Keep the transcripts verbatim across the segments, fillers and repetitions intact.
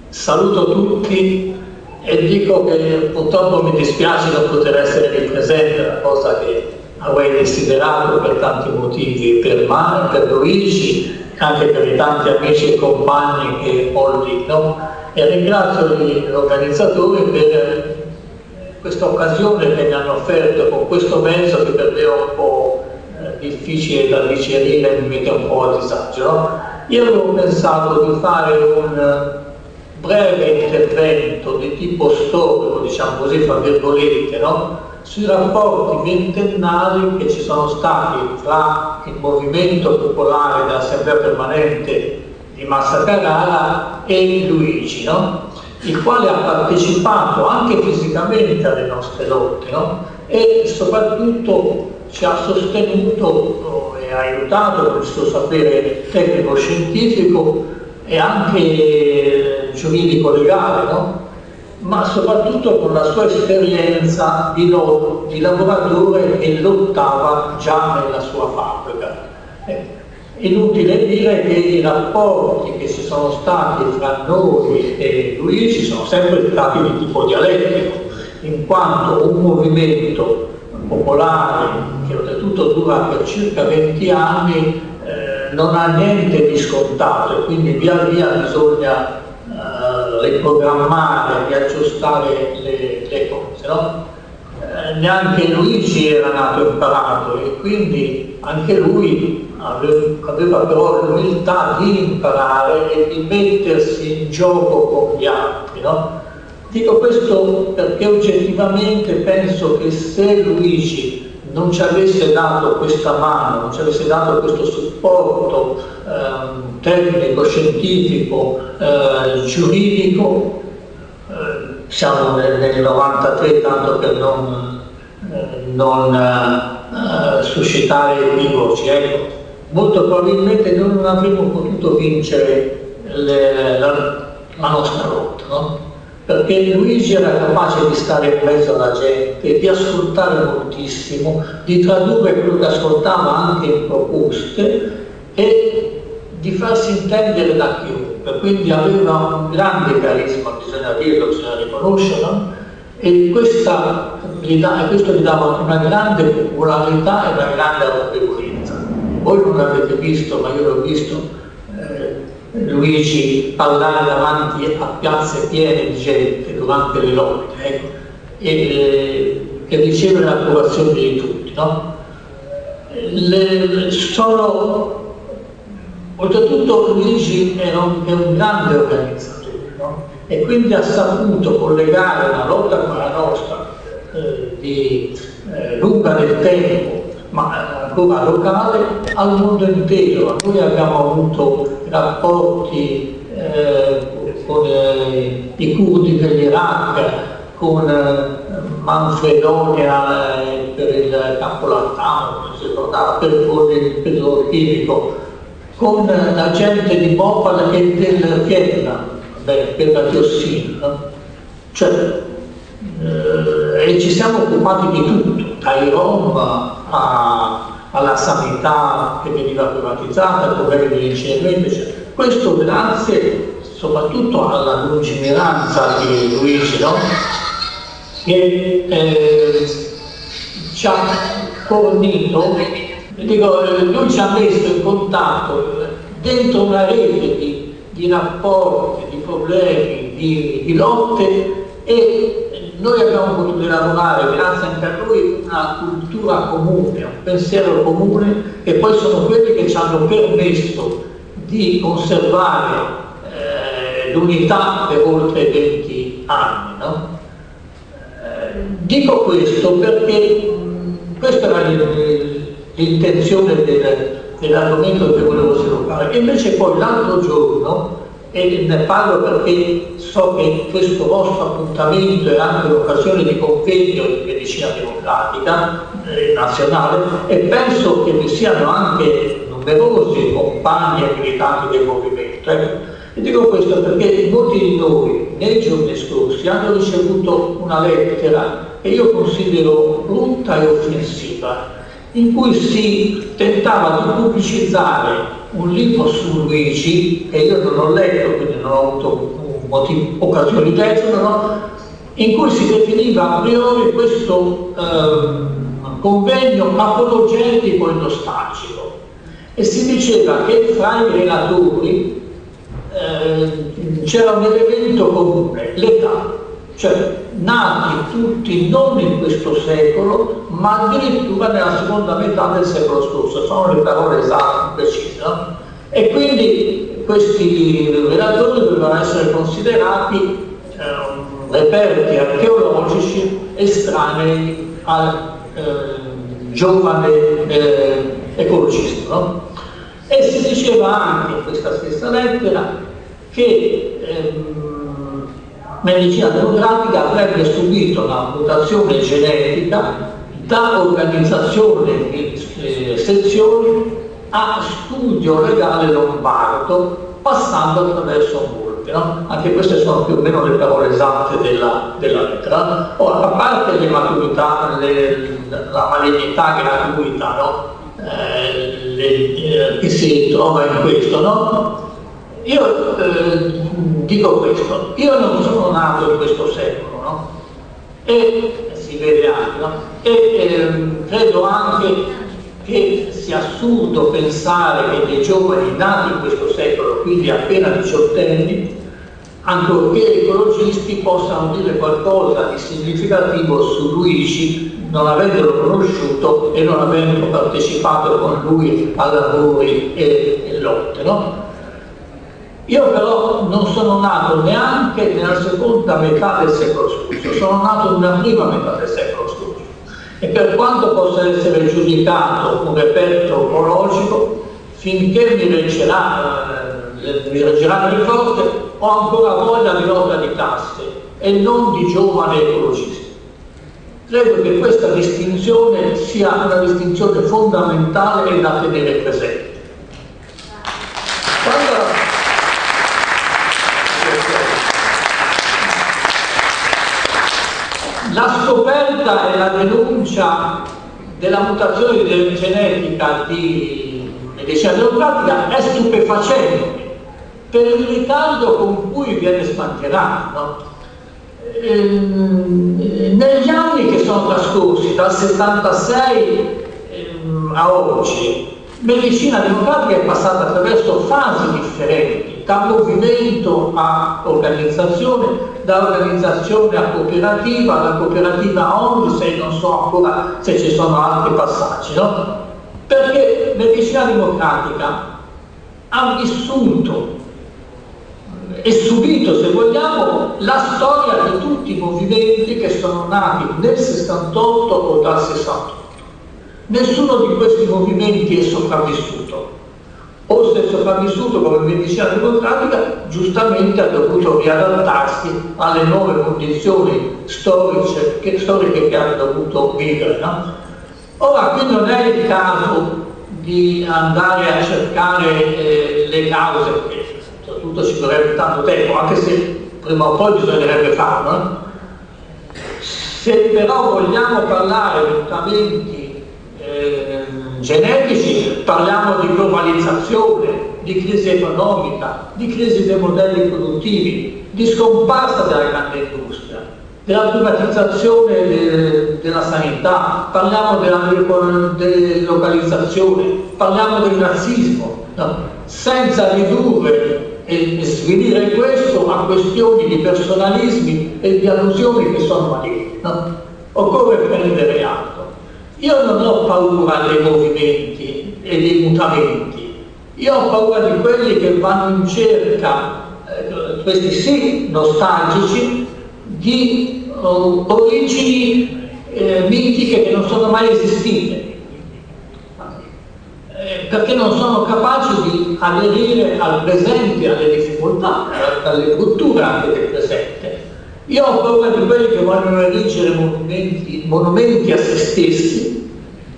Saluto tutti e dico che purtroppo mi dispiace non poter essere qui presente, una cosa che avrei desiderato per tanti motivi, per Manu, per Luigi, anche per i tanti amici e compagni che ho lì, no? E ringrazio gli organizzatori per questa occasione che mi hanno offerto con questo mezzo che per me è un po' difficile da digerire e mi mette un po' a disagio, no? Io avevo pensato di fare un breve intervento di tipo storico, diciamo così, fra virgolette, no? Sui rapporti ventennali che ci sono stati tra il movimento popolare dell'Assemblea Permanente di Massa Carrara e Luigi, no? Il quale ha partecipato anche fisicamente alle nostre lotte, no? E soprattutto ci ha sostenuto e ha aiutato con il suo sapere tecnico-scientifico e anche giuridico-legale, no? Ma soprattutto con la sua esperienza di, lo, di lavoratore che lottava già nella sua fabbrica. Eh, inutile dire che i rapporti che ci sono stati tra noi e Luigi sono sempre stati di tipo dialettico, in quanto un movimento popolare che oltretutto dura per circa venti anni eh, non ha niente di scontato, quindi via via bisogna eh, riprogrammare, riaggiustare le, le cose, no? Eh, neanche Luigi era nato imparato e quindi anche lui aveva, aveva però l'umiltà di imparare e di mettersi in gioco con gli altri, no? Dico questo perché oggettivamente penso che se Luigi non ci avesse dato questa mano, non ci avesse dato questo supporto eh, tecnico, scientifico, eh, giuridico, eh, siamo nel, nel novantatré, tanto per non, eh, non eh, suscitare equivoci, ecco, molto probabilmente noi non avremmo potuto vincere le, la, la nostra lotta, no? Perché Luigi era capace di stare in mezzo alla gente, di ascoltare moltissimo, di tradurre quello che ascoltava anche in proposte e di farsi intendere da chiunque, quindi aveva un grande carisma, bisogna dirlo, bisogna riconoscerlo, e questa, questo gli dava una grande popolarità e una grande autorevolezza. Voi non l'avete visto, ma io l'ho visto, Luigi parlare davanti a piazze piene di gente durante le lotte, ecco, e, e ricevere l'approvazione di tutti, no? Le, sono, oltretutto Luigi era un, è un grande organizzatore, no? E quindi ha saputo collegare una lotta come la nostra, eh, di, eh, lunga nel tempo, ma ancora locale, al mondo intero. Noi abbiamo avuto rapporti eh, con eh, i curdi dell'Iraq, con eh, Manfredonia eh, per il campo Lattano, come si ricordava, per il petrolchimico, con eh, la gente di Bhopal e del Vietnam, beh, per la diossina, no? Cioè, eh, e ci siamo occupati di tutto, dai Rom a, alla sanità che veniva privatizzata, problemi di incenerimento, eccetera. Questo grazie soprattutto alla lungimiranza di Luigi, no? Che eh, ci ha fornito, dico, lui ci ha messo in contatto dentro una rete di, di rapporti, di problemi, di, di lotte, e noi abbiamo potuto elaborare, grazie anche a lui, una cultura comune, un pensiero comune, che poi sono quelli che ci hanno permesso di conservare eh, l'unità per oltre venti anni, no? Eh, dico questo perché mh, questa era l'intenzione del, dell'argomento che volevo sviluppare, e invece poi l'altro giorno, e ne parlo perché so che questo vostro appuntamento è anche l'occasione di convegno di medicina democratica eh, nazionale, e penso che vi siano anche numerosi compagni e militanti del movimento. Eh. E dico questo perché molti di noi nei giorni scorsi hanno ricevuto una lettera che io considero brutta e offensiva, in cui si tentava di pubblicizzare un libro su Luigi, che io non ho letto, quindi non ho avuto un occasioni destra, no? In cui si definiva a priori questo eh, convegno apologetico e nostalgico, e si diceva che fra i relatori eh, c'era un elemento comune, l'età, cioè nati tutti non in questo secolo ma addirittura nella seconda metà del secolo scorso, sono le parole esatte, precise, no? E quindi questi relatori dovevano essere considerati eh, reperti archeologici estranei al eh, giovane eh, ecologista, no? E si diceva anche in questa stessa lettera che ehm, medicina demografica avrebbe subito una mutazione genetica da organizzazione di eh, sezioni a studio legale lombardo, passando attraverso molte, no? Anche queste sono più o meno le parole esatte della, della lettera. Ora, a parte le maturità, le, la malignità gratuita, no? eh, le, eh, che si trova in questo, no? Io eh, dico questo, io non sono nato in questo secolo, no? E si vede anche, no? E eh, credo anche che sia assurdo pensare che dei giovani nati in questo secolo, quindi appena diciottenni, ancorché ecologisti, possano dire qualcosa di significativo su Luigi, non avendolo conosciuto e non avendo partecipato con lui a lavori e, e lotte, no? Io però non sono nato neanche nella seconda metà del secolo scorso, sono nato nella prima metà del secolo scorso. E per quanto possa essere giudicato un reperto ecologico, finché mi reggerà, eh, mi reggeranno le forze, ho ancora voglia di lotta di tasse e non di giovane ecologista. Credo che questa distinzione sia una distinzione fondamentale e da tenere presente. Quando la scoperta e la denuncia della mutazione genetica di medicina demografica è stupefacente per il ritardo con cui viene smantellata, no? Ehm, negli anni che sono trascorsi, dal settantasei ehm, a oggi, medicina demografica è passata attraverso fasi differenti, da movimento a organizzazione, da organizzazione a cooperativa, da cooperativa a O N G, se non so ancora se ci sono altri passaggi, no? Perché medicina democratica ha vissuto e subito, se vogliamo, la storia di tutti i movimenti che sono nati nel sessantotto o dal sessantotto. Nessuno di questi movimenti è sopravvissuto, o se è sopravvissuto come medicina democratica, giustamente ha dovuto riadattarsi alle nuove condizioni storiche che, storiche che ha dovuto vivere, no? Ora, qui non è il caso di andare a cercare eh, le cause, perché soprattutto ci vorrebbe tanto tempo, anche se prima o poi bisognerebbe farlo, no? Se però vogliamo parlare di mutamenti Eh, genetici, parliamo di globalizzazione, di crisi economica, di crisi dei modelli produttivi, di scomparsa della grande industria, della privatizzazione de, della sanità, parliamo della delocalizzazione, parliamo del razzismo, no? Senza ridurre e svilire questo a questioni di personalismi e di allusioni che sono maligne, no? Occorre prendere atto. Io non ho paura dei movimenti e dei mutamenti, io ho paura di quelli che vanno in cerca, eh, questi sì, nostalgici, di oh, origini eh, mitiche che non sono mai esistite, eh, perché non sono capaci di aderire al presente, alle difficoltà, alle brutture anche del presente. Io ho paura di quelli che vogliono erigere monumenti, monumenti a se stessi,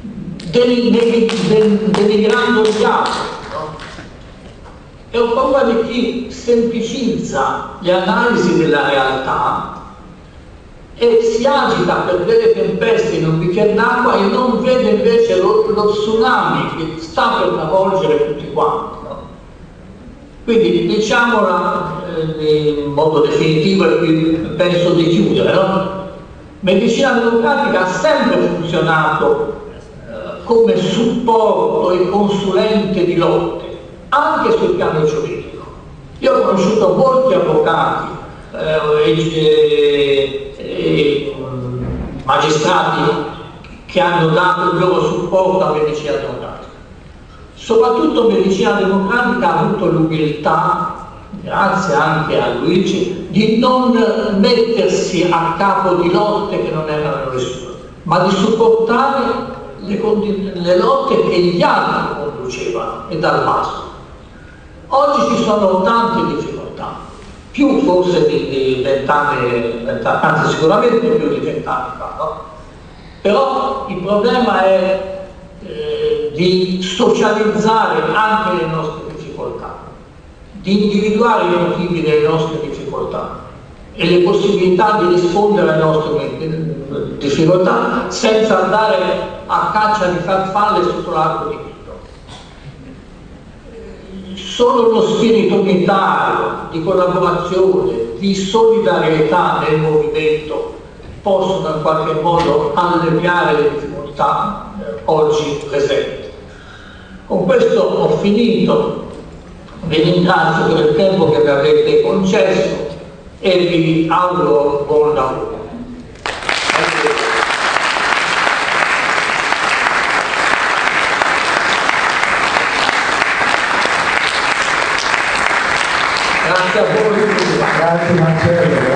denigrando gli altri, no? E ho paura di chi semplicizza le analisi della realtà e si agita per delle tempeste in un bicchiere d'acqua e non vede invece lo, lo tsunami che sta per travolgere tutti quanti, no? Quindi diciamola eh, in modo definitivo e qui penso di chiudere, no? Medicina democratica ha sempre funzionato eh, come supporto e consulente di lotte, anche sul piano giuridico. Io ho conosciuto molti avvocati eh, e, e magistrati che hanno dato il loro supporto a medicina democratica. Soprattutto medicina democratica ha avuto l'umiltà, grazie anche a Luigi, di non mettersi a capo di lotte che non erano le sue, ma di supportare le, le lotte che gli altri conducevano e dal basso. Oggi ci sono tante difficoltà, più forse di vent'anni, anzi sicuramente più di vent'anni fa, no? Però il problema è eh, di socializzare anche le nostre difficoltà, di individuare i motivi delle nostre difficoltà e le possibilità di rispondere alle nostre difficoltà senza andare a caccia di farfalle sotto l'arco di Cristo. Solo uno spirito unitario, di collaborazione, di solidarietà nel movimento possono in qualche modo alleviare le difficoltà eh, oggi presenti. Con questo ho finito. Vi ringrazio per il tempo che mi avete concesso e vi auguro buon lavoro. Grazie a voi. Grazie Marcello.